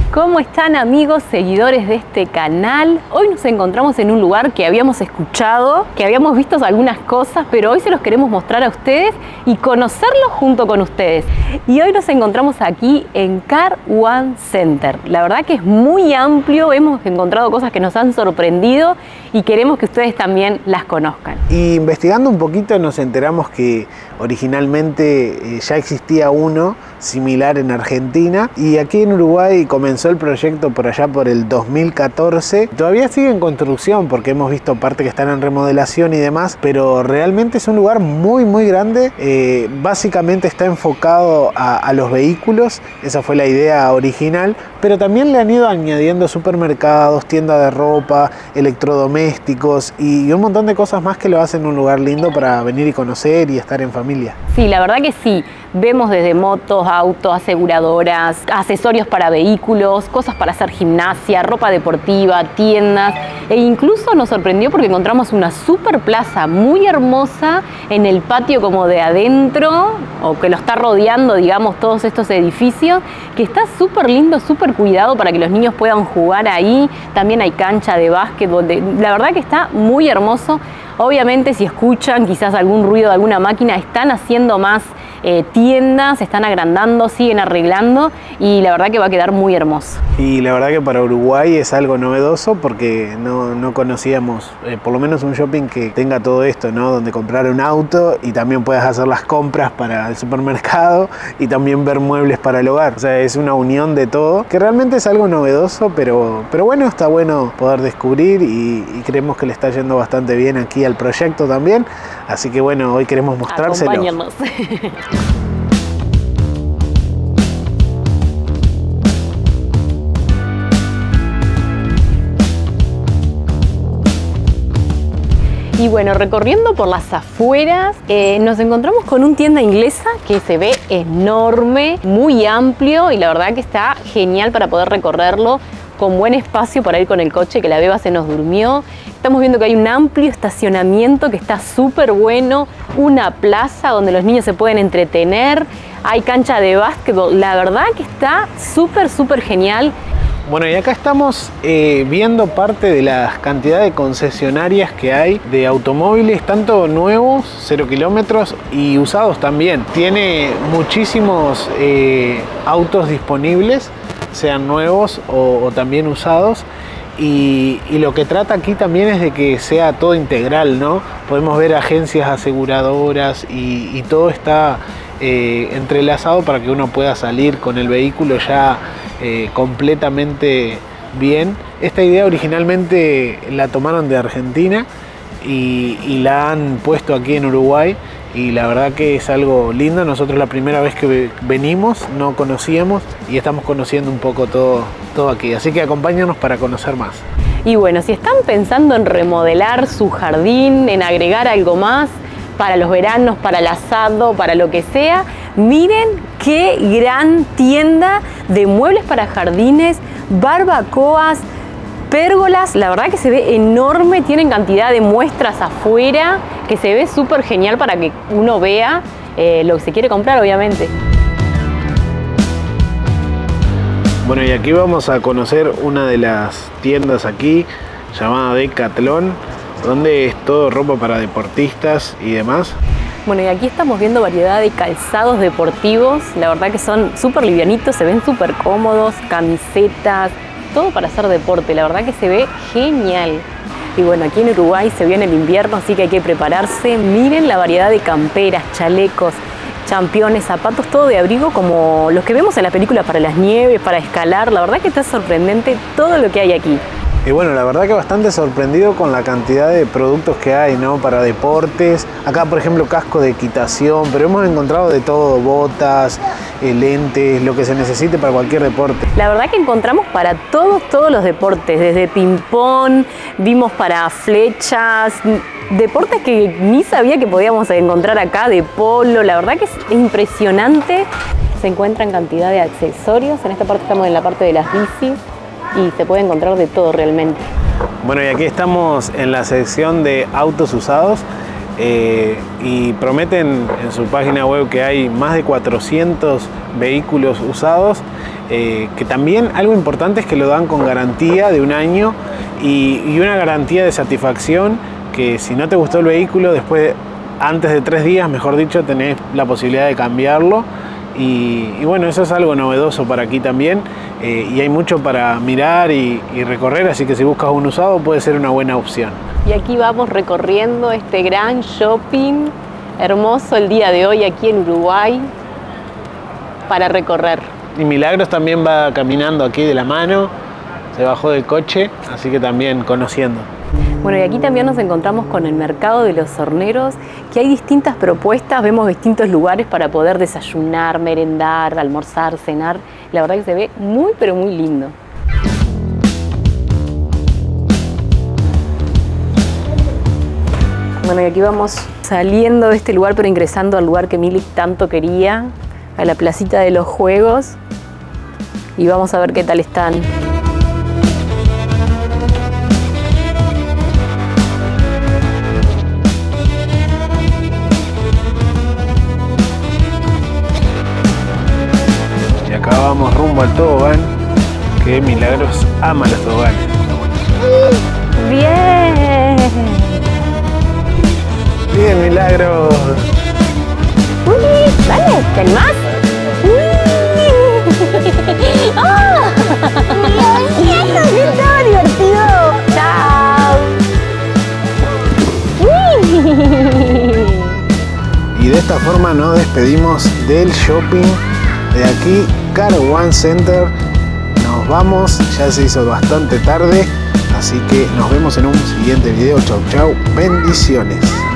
¿Cómo están, amigos, seguidores de este canal? Hoy nos encontramos en un lugar que habíamos escuchado, que habíamos visto algunas cosas, pero hoy se los queremos mostrar a ustedes y conocerlos junto con ustedes. Y hoy nos encontramos aquí en Car One Center. La verdad que es muy amplio, hemos encontrado cosas que nos han sorprendido y queremos que ustedes también las conozcan. Y investigando un poquito nos enteramos que originalmente ya existía uno similar en Argentina y aquí en Uruguay comenzó el proyecto por allá por el 2014. Todavía sigue en construcción porque hemos visto partes que están en remodelación y demás, pero realmente es un lugar muy grande. Básicamente está enfocado a los vehículos, esa fue la idea original, pero también le han ido añadiendo supermercados, tiendas de ropa, electrodomésticos y un montón de cosas más que lo hacen un lugar lindo para venir y conocer y estar en familia. Sí, la verdad que sí. Vemos desde motos, autos, aseguradoras, accesorios para vehículos, cosas para hacer gimnasia, ropa deportiva, tiendas. E incluso nos sorprendió porque encontramos una super plaza muy hermosa en el patio como de adentro, o que lo está rodeando, digamos, todos estos edificios, que está súper lindo, súper cuidado para que los niños puedan jugar ahí. También hay cancha de básquetbol, la verdad que está muy hermoso. Obviamente, si escuchan quizás algún ruido de alguna máquina, están haciendo más tiendas, se están agrandando, siguen arreglando y la verdad que va a quedar muy hermoso. Y la verdad que para Uruguay es algo novedoso porque no conocíamos por lo menos un shopping que tenga todo esto, ¿no? Donde comprar un auto y también puedas hacer las compras para el supermercado y también ver muebles para el hogar. O sea, es una unión de todo que realmente es algo novedoso, pero bueno, está bueno poder descubrir y creemos que le está yendo bastante bien aquí al proyecto también. Así que bueno, hoy queremos mostrárselo. Acompáñennos. Y bueno, recorriendo por las afueras, nos encontramos con una tienda inglesa que se ve enorme, muy amplio y la verdad que está genial para poder recorrerlo con buen espacio para ir con el coche, que la beba se nos durmió. Estamos viendo que hay un amplio estacionamiento que está súper bueno, una plaza donde los niños se pueden entretener, hay cancha de básquetbol, la verdad que está súper genial. Bueno, y acá estamos viendo parte de la cantidad de concesionarias que hay de automóviles, tanto nuevos, 0 kilómetros, y usados también. Tiene muchísimos autos disponibles, sean nuevos o también usados. Y lo que trata aquí también es de que sea todo integral, ¿no? Podemos ver agencias aseguradoras y todo está entrelazado para que uno pueda salir con el vehículo ya completamente bien. Esta idea originalmente la tomaron de Argentina y la han puesto aquí en Uruguay y la verdad que es algo lindo. Nosotros la primera vez que venimos no conocíamos y estamos conociendo un poco todo aquí, así que acompáñanos para conocer más. Y bueno, si están pensando en remodelar su jardín, en agregar algo más para los veranos, para el asado, para lo que sea, miren qué gran tienda de muebles para jardines, barbacoas, pérgolas. La verdad que se ve enorme, tienen cantidad de muestras afuera, que se ve súper genial para que uno vea lo que se quiere comprar, obviamente. Bueno, y aquí vamos a conocer una de las tiendas aquí, llamada Decathlon, donde es todo ropa para deportistas y demás. Bueno, y aquí estamos viendo variedad de calzados deportivos, la verdad que son súper livianitos, se ven súper cómodos, camisetas, todo para hacer deporte, la verdad que se ve genial. Y bueno, aquí en Uruguay se viene el invierno, así que hay que prepararse. Miren la variedad de camperas, chalecos, championes, zapatos, todo de abrigo como los que vemos en la película para las nieves, para escalar. La verdad que está sorprendente todo lo que hay aquí. Y bueno, la verdad que bastante sorprendido con la cantidad de productos que hay, ¿no? Para deportes. Acá, por ejemplo, casco de equitación, pero hemos encontrado de todo, botas, lentes, lo que se necesite para cualquier deporte. La verdad que encontramos para todos los deportes, desde ping-pong, vimos para flechas, deportes que ni sabía que podíamos encontrar acá, de polo. La verdad que es impresionante. Se encuentran cantidad de accesorios. En esta parte estamos en la parte de las bicis y se puede encontrar de todo realmente. Bueno, y aquí estamos en la sección de autos usados y prometen en su página web que hay más de 400 vehículos usados que también algo importante es que lo dan con garantía de 1 año y una garantía de satisfacción, que si no te gustó el vehículo, después, antes de 3 días, mejor dicho, tenés la posibilidad de cambiarlo. Y bueno, eso es algo novedoso para aquí también, y hay mucho para mirar y recorrer, así que si buscas un usado puede ser una buena opción. Y aquí vamos recorriendo este gran shopping hermoso el día de hoy aquí en Uruguay para recorrer. Y Milagros también va caminando aquí de la mano, se bajó del coche, así que también conociendo. Bueno, y aquí también nos encontramos con el mercado de los horneros, que hay distintas propuestas, vemos distintos lugares para poder desayunar, merendar, almorzar, cenar. La verdad que se ve muy, pero muy lindo. Bueno, y aquí vamos saliendo de este lugar, pero ingresando al lugar que Milik tanto quería, a la placita de los juegos, y vamos a ver qué tal están. Y acá vamos rumbo al tobogán, que Milagros ama los toboganes. ¡Bien! Bien, Milagros. ¡Uy! ¡Dale! ¿Te animás? ¡Ah! ¡Estaba divertido! ¡Chao! Y de esta forma nos despedimos del shopping de aquí, Car One Center. Nos vamos, ya se hizo bastante tarde, así que nos vemos en un siguiente video. Chau, chau, bendiciones.